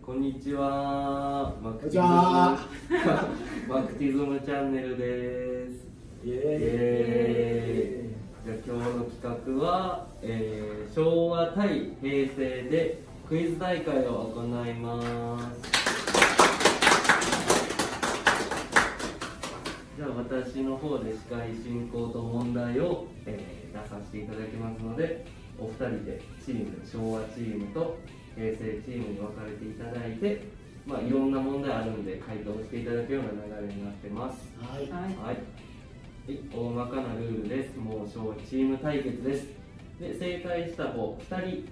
こんにちは。マクティズムチャンネルです。イエーイ。じゃあ今日の企画は、昭和対平成でクイズ大会を行います。じゃあ私の方で司会進行と問題を、出させていただきますので、お二人でチーム、昭和チームと平成チームに分かれていただいて、いろんな問題あるんで回答していただくような流れになってます。はい、大まかなルールです。もう昭和チーム対決です。で、正解した方2人、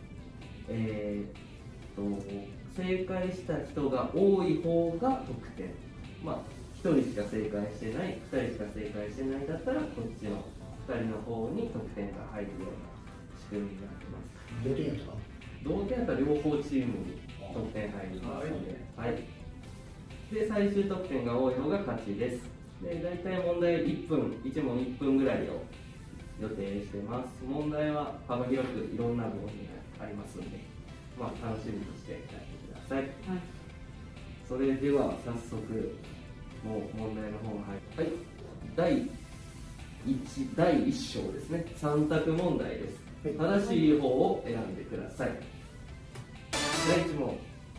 正解した人が多い方が得点。1人しか正解してない、2人しか正解してないだったら、こっちの2人の方に得点が入るような仕組みになってます。同点やったら両方チームに得点入りますので、で最終得点が多い方が勝ちです。で大体問題1分、1問1分ぐらいを予定してます。問題は幅広くいろんな分野がありますので、楽しみにしてやってください。それでは早速もう問題の方が入る。第1章ですね。3択問題です。正しい方を選んでください。第1問。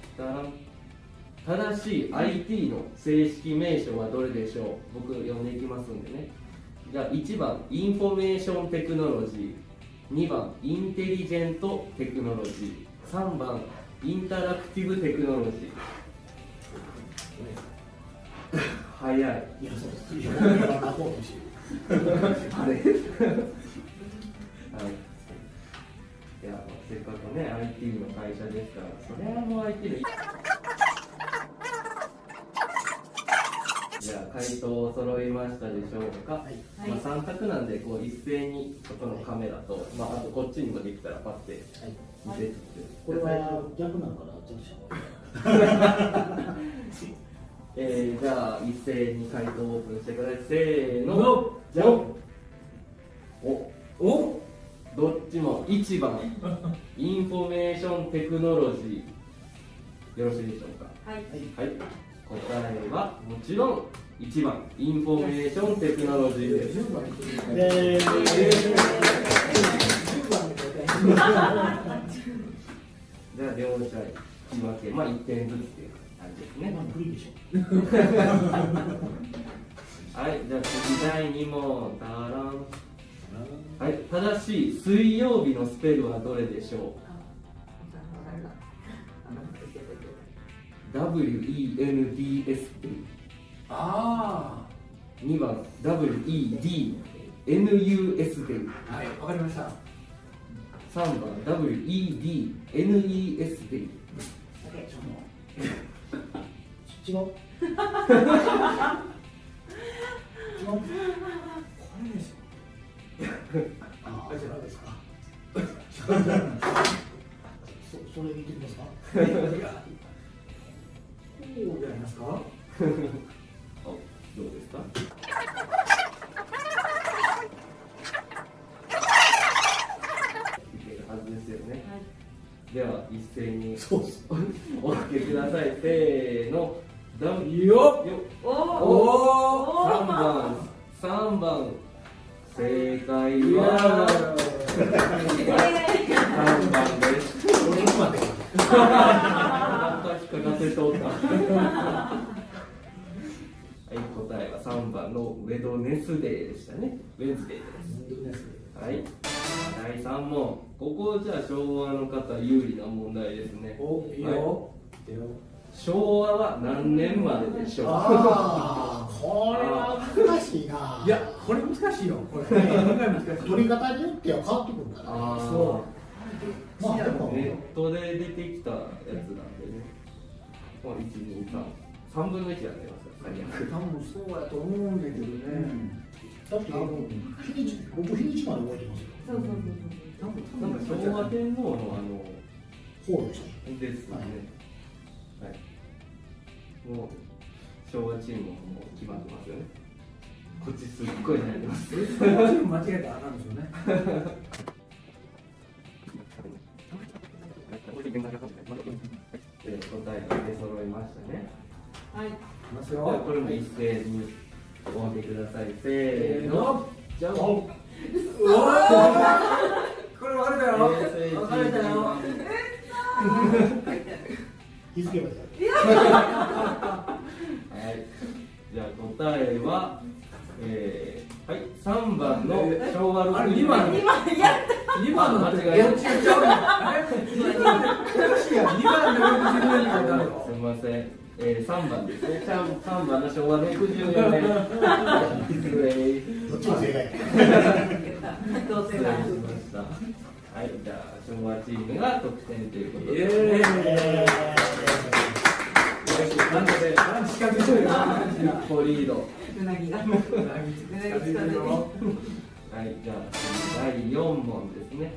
正しい IT の正式名称はどれでしょう？僕読んでいきますんでね。じゃあ1番インフォメーションテクノロジー、2番インテリジェントテクノロジー、3番インタラクティブテクノロジー。早い。いや、そうです。あれ。いや、せっかくね IT の会社ですから、それはもう IT の。じゃあ回答揃いましたでしょうか。3択なんでこう一斉にそこのカメラと、あとこっちにもできたらパッて見せつつ、 これは逆なのかな、ちょっとしじゃあ一斉に回答オープンしてください。せーの、じゃん。どっちも1番インフォメーションテクノロジー、よろしいでしょうか。はい、答えはもちろん1番インフォメーションテクノロジーです。じゃあ両者引き分け、1点ずつっていう感じですね。はい、じゃあ次第2問。正しい水曜日のスペルはどれでしょう？ WENDS。 2番 WEDNUS で。 はい、わかりました。 3番 WEDNES で。 違う。これですよ。じゃないですか。それ見てみますか。こうじゃないですか。 どうですか。いけるはずですよね。では一斉におかけください。せーの。3番正解は3番です。答えは3番のウェドネスデーでしたね。ウェンズデーです。はい、第3問。ここじゃあ昭和の方有利な問題ですね。昭和は何年まででしょう？ これは難しいな。いや、これ難しいよ。これ取り方によっては変わってくるから。 ネットで出てきたやつなんでね。1、2、3分の1やってますよ。 多分そうやと思うんだけどね。だって僕日にちまで覚えてますよ。 なんか昭和天皇のホールですね。もう昭和チームも決まってますよね。こっちすっごい悩んでます。 間違えたらあかんですよね。 答えが出揃いましたね。 はい。 じゃあこれも一斉にお上げください。せーの。じゃん。 これ分かれたよ。分かれたよ。 気づけばいい。 はい。じゃあ答えは、はい、3番の昭和6年。 2番の間違い。おかしいやん。2番の60年に書いてあるよ。 すみません。3番ですね。3番の昭和64年。 どっちも正解。 どうせ失礼しました。はい、じゃあ昭和チームが得点ということで。 なんで近づいてるよ。 一歩リード。 うなぎが。うなぎ近づいてる。 はい、じゃあ第4問ですね。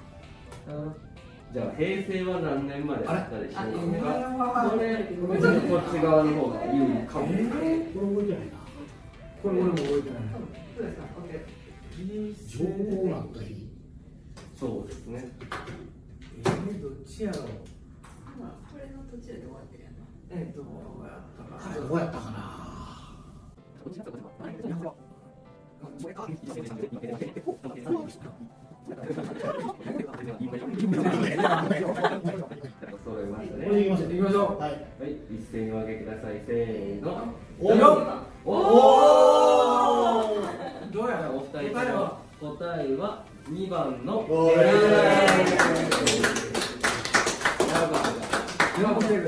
じゃあ平成は何年までだったでしょうか。これちょっとこっち側の方が有利かも。 これ覚えてないな。 これ俺も覚えてない。 そうですか。オッケ情報なんかいい。 そうですね。 どっちやろう。 ー。これの途中で終わってるやんな。 どうやったかな。 どうやったかな。 揃いましたね。 これでいきましょう。 行きましょう。 はい。 はい、一斉にお上げください。せーの。 およっ。 おどうやろう。 お二人とも答えは2番のおーい。 日本正解。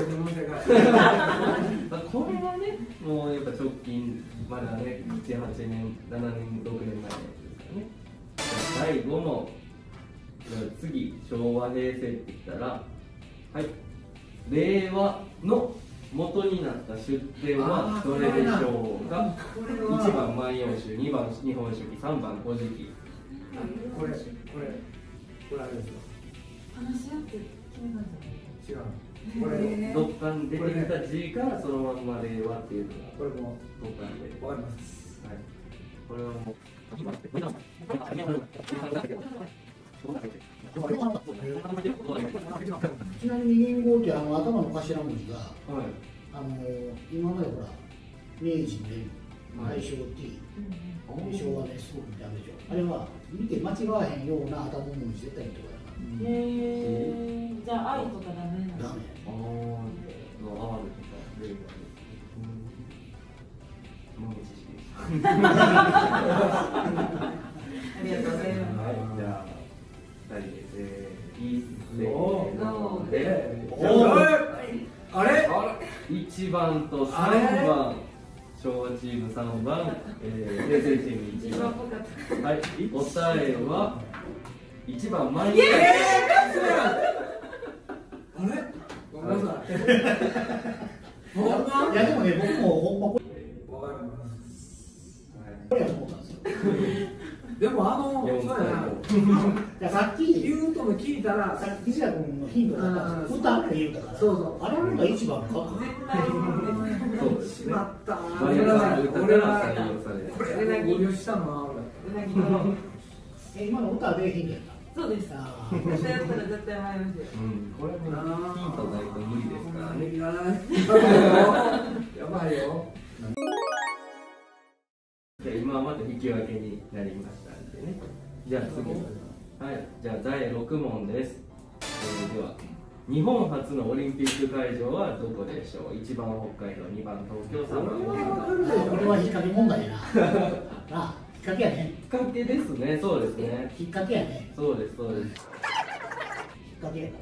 これはね、もうやっぱ直近まだね、7、8年、7年、6年前のやつですからね。第5問。次、昭和、平成って言ったら、はい、令和の元になった出典はどれでしょうか。1番万葉集、2番日本書紀、3番古事記。 これあれですよ。 話し合って決めたんじ違う。 これどっかに出てきた字からそのまんま令和っていうのがこれもどっかでわかります。 はい、これはもうちなみに元号って頭の頭文字がはい今までほら明治で大正 T、昭和ですごくダメでしょ。あれは見て間違わへんような頭文字絶対にとかゃん。じゃあ愛とかダメなの。 ダメ。 あーの R とか令和の知識でした。 ありがとうございます。 はい、じゃあ2人でいいせーのであれ 1番と3番昭和チーム3番、平成チーム1番。はい、答えは1番万葉。 あれごめんなさい。 いやでもね、僕もほんまこわかります。 れやと思ったんですよ。 でもそうやな。 いやさっき言うとも聞いたら、 さっき西田君のヒントだったんですよ。歌って言うたから。 そうそうあれのが一番か。 そうですね。 しまったな。 万葉集歌から採用される。 これ合流したのは俺。 うなぎの。 今の歌でヒントやった。 そうです。 あ絶対やったら絶対迷いますよ。 これもヒントないと無理ですからね。 いらない。やばいよ。 じゃあ今はまた引き分けになりましたんでね。じゃあ次、はい、じゃあ第6問です。では日本初のオリンピック会場はどこでしょう。1番北海道、2番東京、3番大阪。 これは引っ掛け問題やな。なあ、引っ掛けやね。 きっかけですね。そうですね。 引っ掛けやね。 そうですそうです。 引っ掛けやから。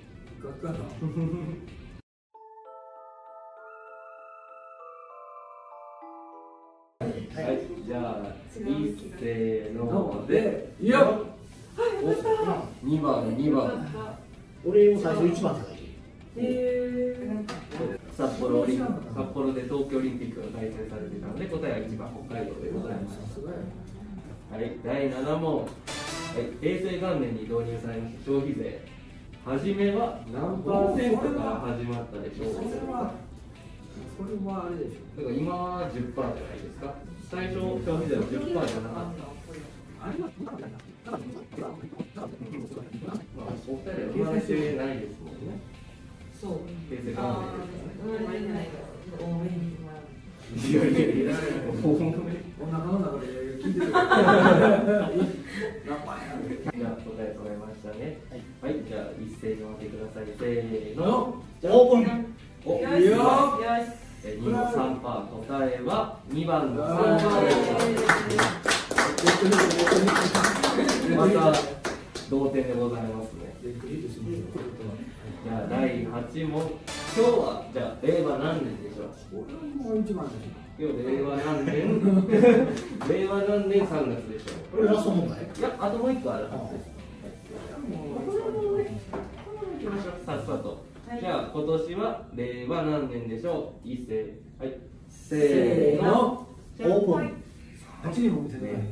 はい、じゃあいいせーので、 いや、 2番2番。 俺を最初1番って書いて札幌で東京オリンピックが開催されていたので答えは1番北海道でございます。はい、第7問、はい、平成元年に導入されました消費税、初めは何%から始まったでしょうか。 それはあれでしょ。 だから今は10%じゃないですか。最初消費税は10%じゃなかった。まあ、お二人は生まれてないですもんね。 そう平成元生まれてないから多めにもらう。 年いやいやいやお腹の中で聞いてる。 じゃあ答え揃えましたね。はい、じゃあ一斉にお当てください。せーの。 じゃあオープン。 お、 よしいいよ。 よし。 2の3パー、答えは2番の3パーです。また同点でございますね。じゃあ第8問。今日はじゃあ令和何年でしょう。 もう一番でし今日令和何年令和何年3月でしょう。 これラスト問題。 いや、あともう1個あるはずです。さっさと。じゃあ今年は令和何年でしょう。一斉、はい、せーの。 オープン。 8人も見せてないね。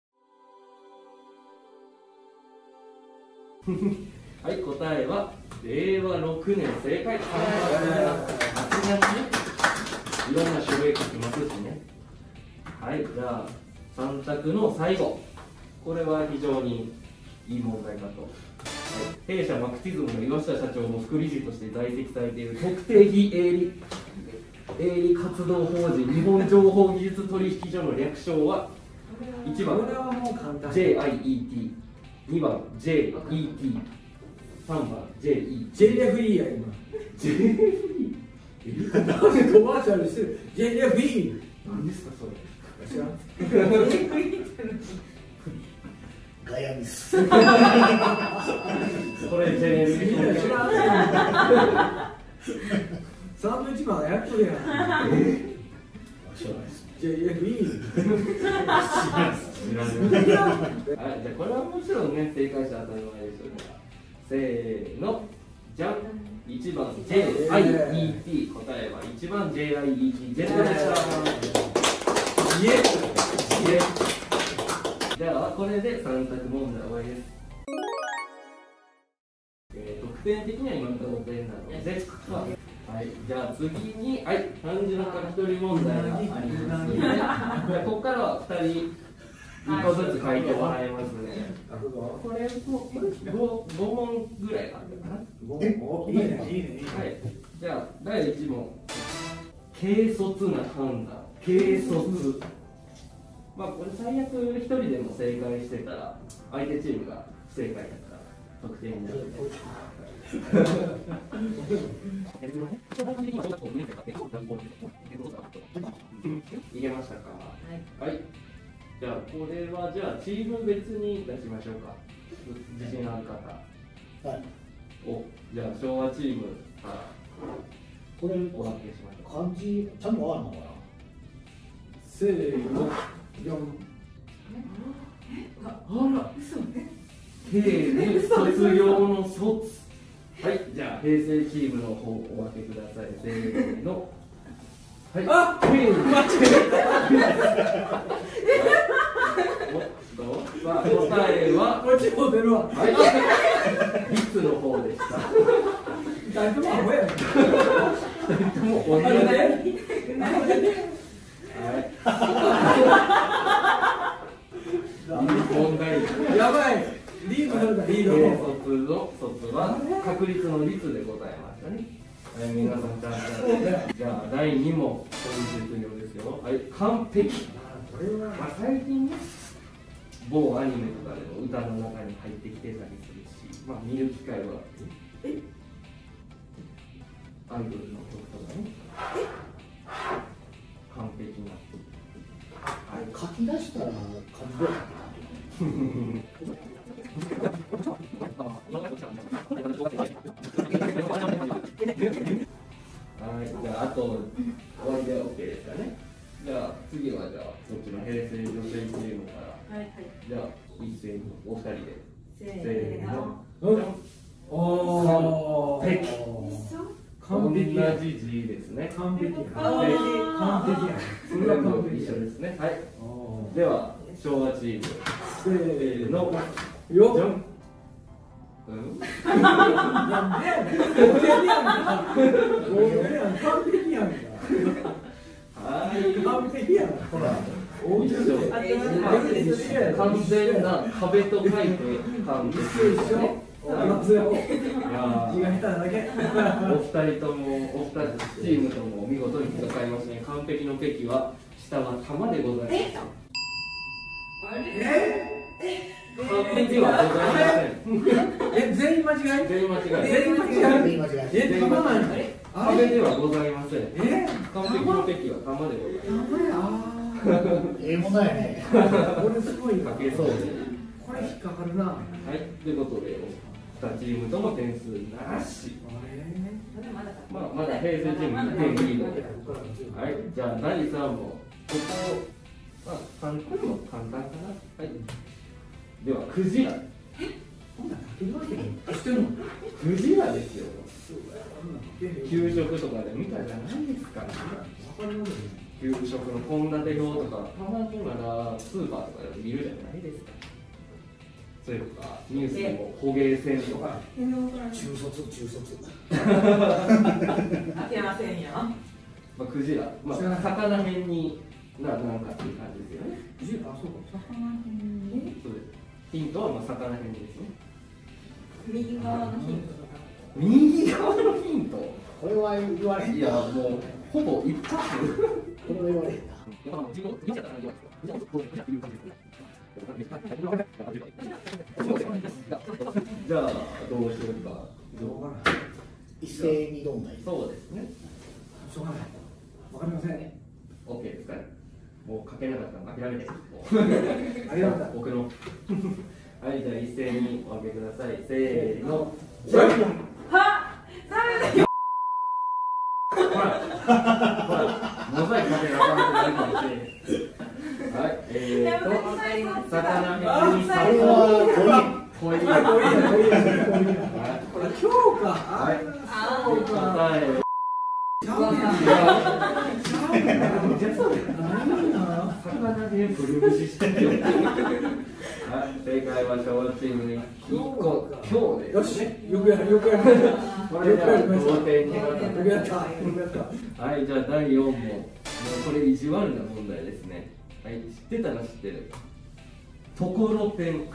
はい、答えは令和6年。正解。さすがにね、いろんな種類書きますしね。はい、じゃあ3択の最後。これは非常にいい問題かと。弊社マクティズムの岩下社長の副理事として在籍されている特定非営利活動法人日本情報技術取引所の略称は1番これはもう簡単。 JIET、2番 JET、3番 JE。 JFE や今。なんでコマーシャルしてる JFE。 何ですかそれ。 知らん。 ガヤミス。 これ JFE みんな知らん。サンドイッチマンやっとるやん。 知らないです。 JFE。 知らない。はい、じゃあこれはもちろんね、正解者当たり前でしょうから。せーの、じゃん。1番 JIET、答えは1番 JIET、ジェットでした。 イエじゃあこれで3択問題終わりです。得点的には今のところ5点なので、はい、じゃあ次に、はい、漢字の書き取り問題がありますので、ここからは2人1個ずつ書いてもらいますね。これも5問ぐらいあったかな。 いいね、いいね、いいね。 はい、じゃあ第1問。軽率な判断。軽率。まあこれ最悪1人でも正解してたら相手チームが不正解だから得点になるので。いけましたか。はい。じゃあこれはじゃあチーム別に出しましょうか。自信ある方。 はい。 お、じゃあ昭和チームからこれお分けしましょう。 漢字ちゃんとあるのかな。 せーの、4。 あら、経で卒業の卒。はい、じゃあ平成チームの方お分けください。せーの。はい。 あ、 経間違さあ答えはこっちも出るわ。 はい。リツの方でした。 誰ともアホやねん。 でも同じ。問題。 やばい。リードされた、リード。 卒は確率の率でございましたね。はい、皆さんちゃんと。じゃあ第2問、本日のですよ。はい、完璧。まあ最近ね、某アニメとかでも歌の中に入ってきてたりするし、まあ見る機会はアイドルの曲とかね。完璧な。 あれ書き出したら漢字どうやったはい、じゃああと終わりで OK ですかね。じゃあ次はじゃあこっちの平成女性チームから、 はいはい。 じゃあ一斉にお二人でせせーーの。 おー。 完璧。 完璧や。 同じ字ですね。 完璧や。 あ完璧や。それは完璧一緒ですね。はい。 おー。 では昭和チームせーの。 じゃよっ。 ん。うん。 なんでやねん。完璧やんか。完璧やんか。 はい。 完璧やん。ほら。 一緒。完全な壁と書いて完璧ですね。 ありますよ。 いやあ字が下手なだけ。 お二人とも、お二つチームとも見事に戦いましたね。完璧のペキは下は玉でございます。完璧はございません。 全員間違い。 全員間違い。 全員間違い。 全員間違い。 え、玉なんや。 壁ではございません。完璧玉。 のペキは玉でございます。 玉や。 ええものやね。 これすごいな。 かけそうで。 これ引っかかるな。 はい、ということで、2チームとも点数なし。まだ平成チーム1点リードで。はい、じゃあ第3問。ここ、これも簡単かな。はい。では、クジラ。クジラですよ。給食とかで見たじゃないですか。給食の献立表とか、たまにまだスーパーとかで見るじゃないですか。それとか、ニュースでも捕鯨船とか。 中卒。 当てませんよ。 クジラ、魚辺になんかっていう感じですよね。 クジラ、あ、そうか。魚辺。 そうです。ヒントは魚辺ですね。 右側のヒント。 右側のヒント。 これは言われへん。 いや、もうほぼ一発。 これは言われへんな。 じゃあどうしようか。 一斉にどんな。 そうですね。 しょうがない。わかりませんね。 オッケーですか。もう書けなかったら諦めて。 ありがとう。 僕の。はい、じゃあ一斉にお開けください。せーの。 は、ダメだよ。 ほら、モザイクかけなあかんくなるかもしれん。はい、魚辺にこれはこれこれ今日か。 はい。答え。魚でブルブシしてるよ。はい、正解は小チームに今日ですね。 よくやる。 これじゃあ同点になった。 よくやった。 はい、じゃあ第4問。もうこれ意地悪な問題ですね。はい、知ってたら知ってる。ところてん。もう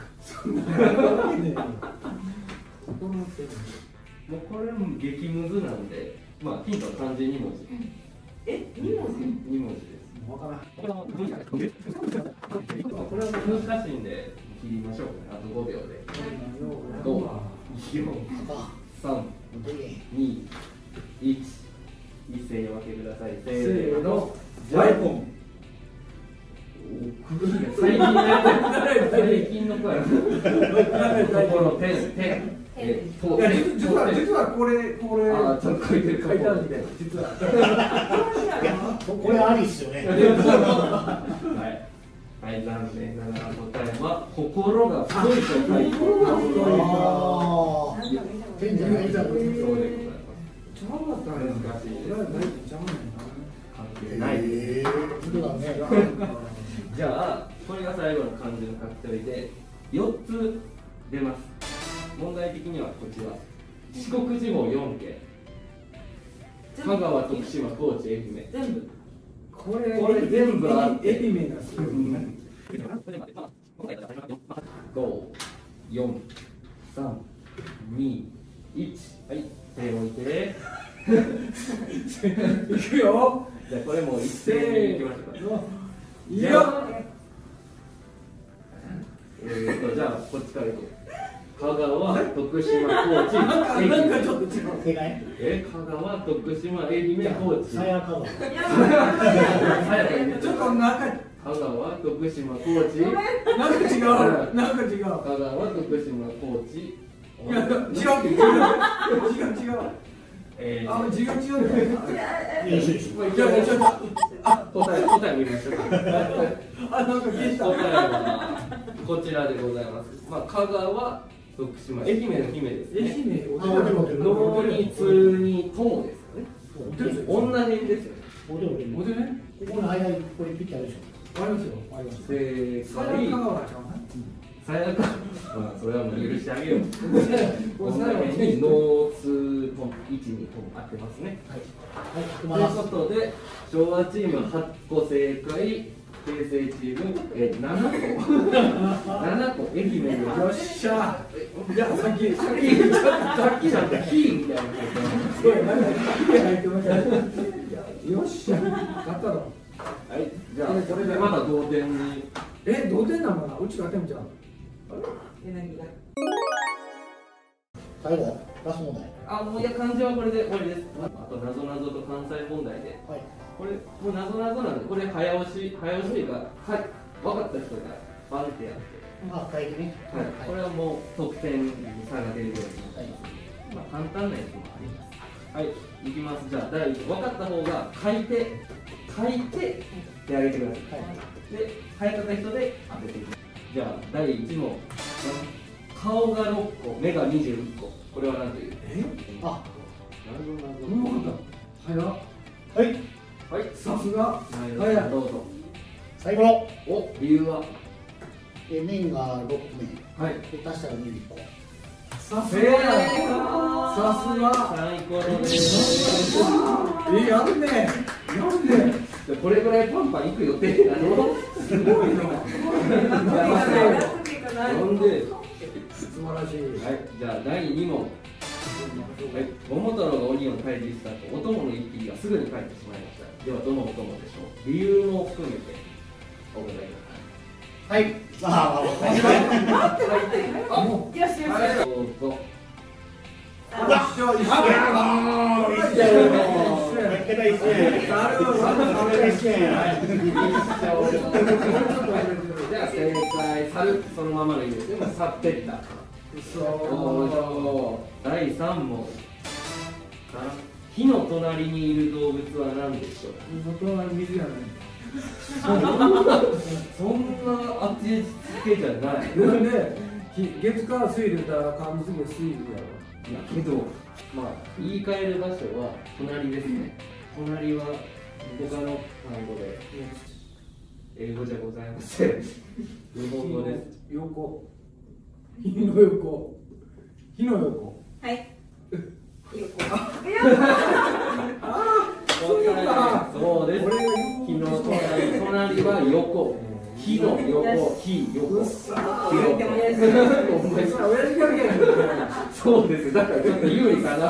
これも激ムズなんで、ヒントは漢字2文字。 2文字 ？2文字です。 わからん。 これは難しいんで切りましょうかね。あと5秒で。5、4、3、2、1。一斉にお分けください。せーの。 ジャイポン。 最近の子や。ところてん。 実はこれあ、ちょっと書いてる。 書いてあるんで、実は。 これありっすよね。 はい、残念ながら答えは心が太いと書いてああ。天じゃないじゃん。 そうでございます。 難しいです。 関係ないです。じゃあ、これが最後の漢字の書き取りで4つ出ます。問題的にはこちら。四国地方4県。香川、徳島、高知、愛媛。 全部。 これ全部愛媛がすごい。 5、4、3、2、1。はい、手を置いて。 いくよ。 じゃあこれも一斉にいきましょうか。 いいよ。 じゃあこっちからいこう。香川、徳島、高知、愛媛。 なんかちょっと違う。 正解。 香川、徳島、愛媛、高知。 さやかわ。 ちょっとなんか香川、徳島、高知。 なんか違う。なんか違う。 香川、徳島、高知。 いや違う。あ、違う。 答え見ましょうか。 あ、なんか消した。 答えはこちらでございます。香川、徳島、愛媛の姫ですね。 愛媛。 農に通に友ですよね。女編ですよね。 おでね。ここの間にこれピッチあるでしょ。 ありますよ。あります。 正香解。 川ちゃうな。 さやか。それはもう許してあげよう。女編に農通と位置に合ってますね。 はい。 ということで昭和チーム8個正解、 平成チーム、7個愛媛で。 よっしゃ。じゃあさっきなんか火みたいな。そうや、なんか火入ってました。よっしゃ。勝ったろ。 はい、じゃあこれでまだ同点に。 同点なのかな。うち勝ってんじゃん。 柳が。 最後ラスト問題。 あ、もういや漢字はこれで終わりです。あとなぞなぞと関西問題で。 はい。 これもうなぞなぞなんで、これ早押しというか、はい、分かった人がバンってやって。 あ、書いてね。 はい、これはもう得点に差が出るようになはい。 まあ簡単なやつもあります。はい、いきます。じゃあ第1、分かった方が書いて手挙げてください。 はい。 で、早かった人で当てていきます。じゃあ第1問、顔が6個、目が21個。これは何という？ あ、 早っ。 はい。 はい、 さすが。 はい、どうぞ。 最後のお、理由は？ 面が6面。 はい。 で足したら21個。 さすがや。さすが。 サイコロです。 やるね。 これぐらいパンパンいく予定なの？ すごいな。 なんで？ 素晴らしい。 はい、じゃあ第2問。はい、桃太郎が鬼を退治した後、お供の一匹がすぐに帰ってしまいました。ではどのお供でしょう？理由も含めてお答えください。 はい。さあ、 よしよし。 どうぞ。 一緒。 じゃあ正解、猿、そのままの意味ですね。去ってった。第3問。火の隣にいる動物は何でしょう？ 水やない。 そんな当てつけじゃない。 なんで月火水でたら感じすぎて水やろ。 いやけど、まあ言い換える場所は隣ですね。隣は他の単語で英語じゃございません。日本語です。 横。火の横。火の横。 はい。 そうです。火の隣は横。火の横、火横。そうです。だからちょっと有利かな。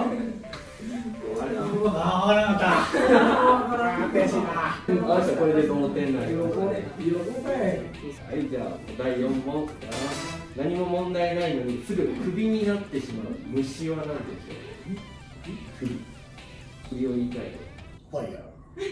これで同点になりましたね。はい、じゃあ第4問。何も問題ないのにすぐクビになってしまう虫は何でしょう？首を言い換えて。 ファイヤ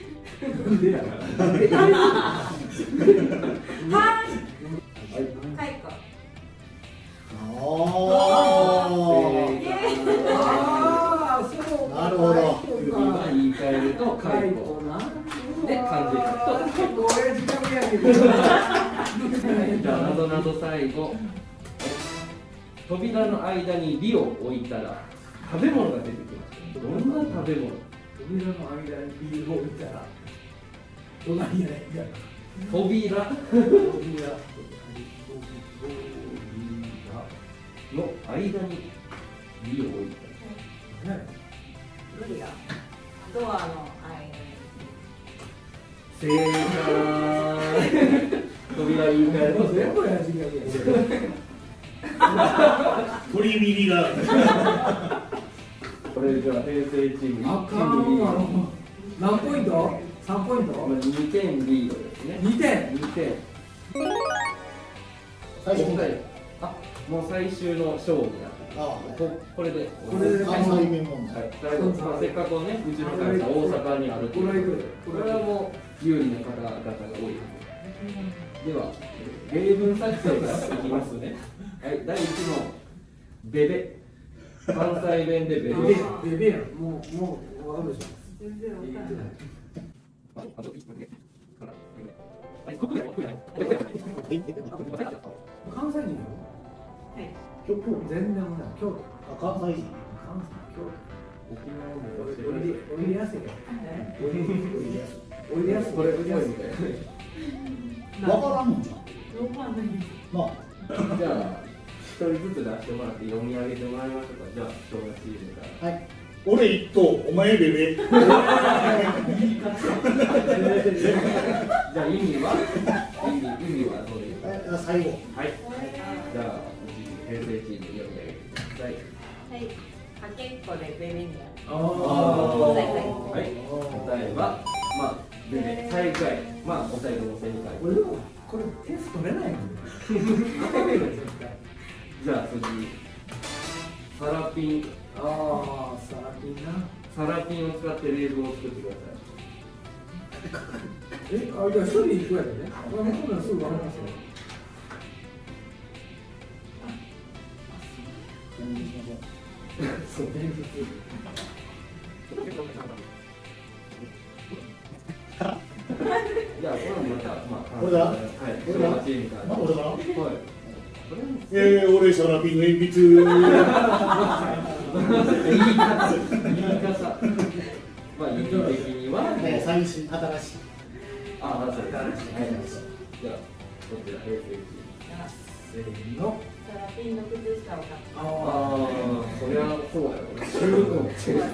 なるほど。 首は言い換えると解雇で漢字書くと。じゃあなぞなぞ最後。扉の間に「り」を置いたら食べ物が出てきます。どんな食べ物？ 扉の間にビールを置いたら隣やないか。 扉の間に「り」を置いたら。 無理や。ドアの間に。 正解。扉言い換えると全部やじが鳥耳が。 これじゃあ平成チームあかんわ。何ポイント？3ポイント ？2点リードですね。 2点。 2点。 最初問題。 あ、もう最終の勝負だ。これで関西弁問題。 最後、せっかくね、うちの会社大阪にあるということで、これはもう有利な方々が多いはず。では、例文作成からいきますね。はい、第1問、ベベ。関西弁でベベ。 ベベやん。もうわかるでしょ。 全然わかんない。 関西人よ。 はい。 京都。 全然もない。京都。 関西人。 関西京沖縄も都。おいでやすいよ。おいでやすい。 これ、これみたいわからんのじゃん。 わかんないです。 まあ。 な。じゃあ、一人ずつ出してもらって読み上げてもらいましょうか。じゃあ、人がチームから。 はい。俺一頭、お前ベベ。 じゃあ意味はどうですか。 最後。 はい。じゃあ平成チーム読んでください。 はい。かけっこでベビニア。 はい。答えはまあベベ最下位。まあお二人とも正解。 これ点数取れないの？ じゃあ次サラピン。 ああ、サラピンな。 サラピンを使ってレールを作ってください。 じゃあ一人で行くやろね。これすぐ分かりますよ。そう、伝説。 じゃあこれもまたまあこれだ。 はい。これはチームから。 俺から。 はい。 俺サラピンの鉛筆。 言い方。まあ意味的には最新新しい。 あ、そうです。はい。じゃあこちら平成チーム。 せーの。 サラピンの靴下を買った。 ああ、そりゃそうやろうね。中古って。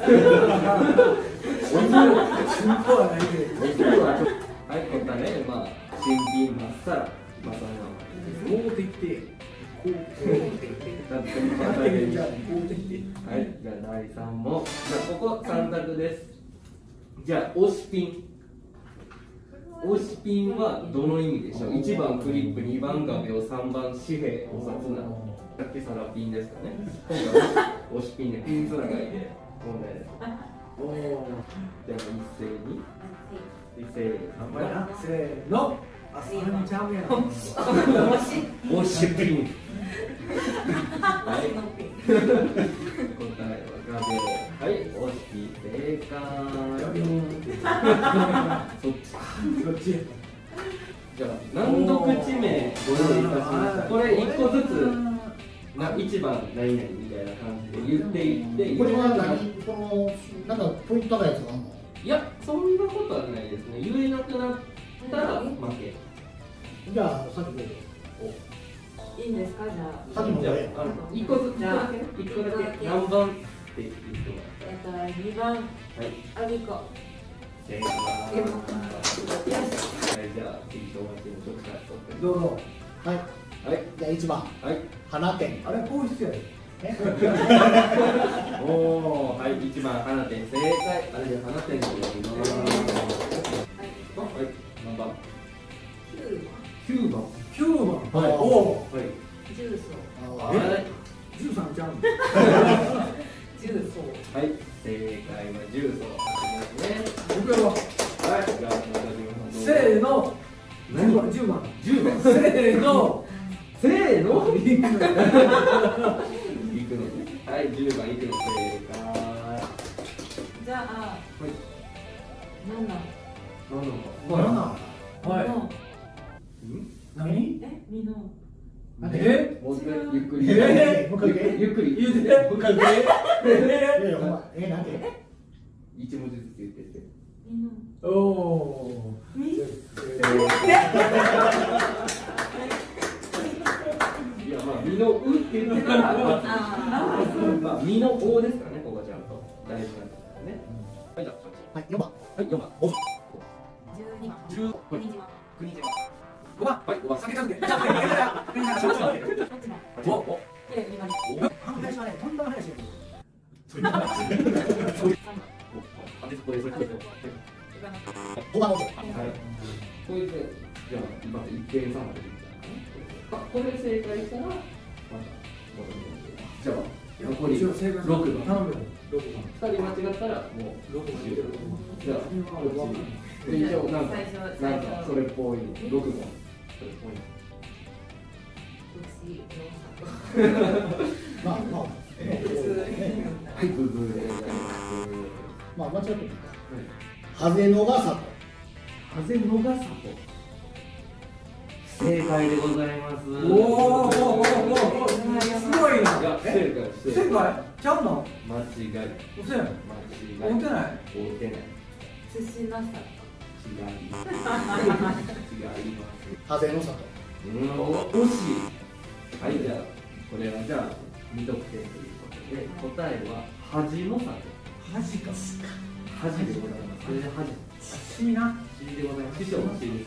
はい、答え、まあ新品まっさら、まあそのこうできて、こうできて、 はい、じゃあ第3問。じゃあここ3択です。じゃあ推しピン。推しピンはどの意味でしょう。1番クリップ、2番画鋲、3番紙幣、お札な。さっきサラピンですかね。今回は推しピンでピンつながりで問題です。じゃあ一斉に。 せーの。あ、それもちゃうやん。 推しピン。はい。答えは画鋲。はい、推しピン正解。そっち。じゃあ難読地名ご用意いたしました。これ1個ずつ1番何々みたいな感じで言っていって。 これは何？このなんかポイント高いやつがあるの？ いや、そんなことはないですね。言えなくなったら負け。 じゃあさっきどうぞ。 いいんですかじゃあ。 さっきのじゃあ1個ずつじゃあ 1個だけ何番って言ってもらって。 2番はい。 アビコ。 正解。はい、じゃあ次小学生の直から取って。 どうぞ。 はい。 はい。 じゃあ1番。 はい。 花店。 あれ、こうしてやる。 おお、はい、1番花店正解。あれで花店でございます。はい、何番？9番。 9番。 はい。おお。はい。 重曹。 はい。 13ちゃん。 重曹。 はい、正解は重曹。ね。 僕は。 はい、じゃあせーの。10番。せーの。 せーの。行くのね。はい、10番行くの正解。 じゃあ、 はい。 7。 はい。何？ ミノ。 もう一回ゆっくり。 もう一回ゆっくり。 言うて。 もう一回なんて？ 一文字ずつ言ってて。 ミノ。 おお。 ミ。 いや、まあ、身のうって言ってから、まあ、身のおですからね、ここちゃんと大事なんですからね。はい、じゃあ、 はい、4番。 はい、4番。5番。 12番。 国島。5番。はい、5番。 酒かけ。 お、 反対しまね。とんだ話や。 5番の。 はい。これで、じゃあ、今、一点差までいった。これ正解したら、また、戻ります。じゃあ、残り6番。 頼むよ。6番。 2人間違ったら、もう、6番。じゃあ、こっち。一応、なんか、それっぽい、6番。それっぽい。 まあ、 はい、ブブーでございます。 まあ、間違ってもいいか。ハゼノガサト。 ハゼノガサト。正解でございます。 おお。すごいな。 いや、正解。 正解。ちゃうの？ 間違い。 嘘やん。 間違い。 合うてない。 合うてない。 寿司なさ。 違います。違います。 ハゼノサト。 惜しい。はい、じゃあ、これはじゃあ、2得点ということで、答えは恥の里。 恥か。 恥恥でございます。それで恥。 しいな。 しでございます。師匠のしです。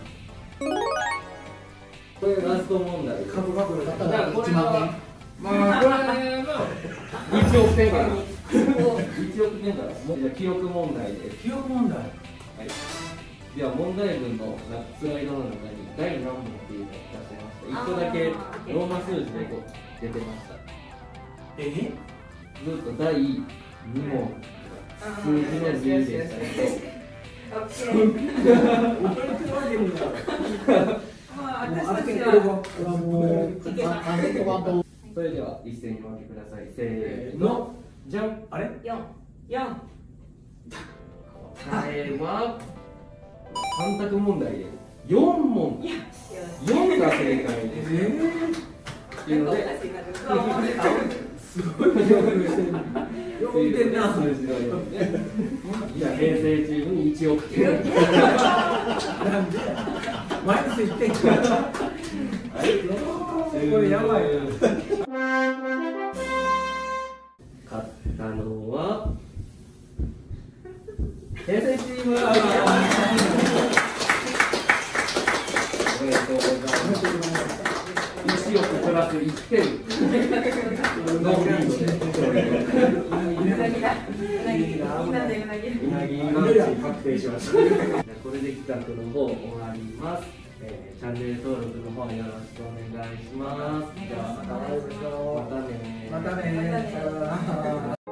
これラスト問題。 カブカブ。 だったら1万円。 まあこれは1億点から。 1億点から。じゃあ記憶問題です。 記憶問題。 はい。では問題文のスライドの中に第何問っていうのを出してました。1個だけローマ数字で出てました。ずっと第2問数字の2でしたけど。それでは一斉にお分けください。せーの、じゃん。 あれ 4 答えは3択問題で4問。4が正解です。っていうので、すごい4点な数字の4で、じゃあ平成チームに1億点。 なんでマイナス1点か。これやばいな。 勝ったのは平成チーム。おめでとうございます。1億プラス1点のリードで確定しました。これで企画の方終わります。チャンネル登録の方よろしくお願いします。じゃあまたね。 またね。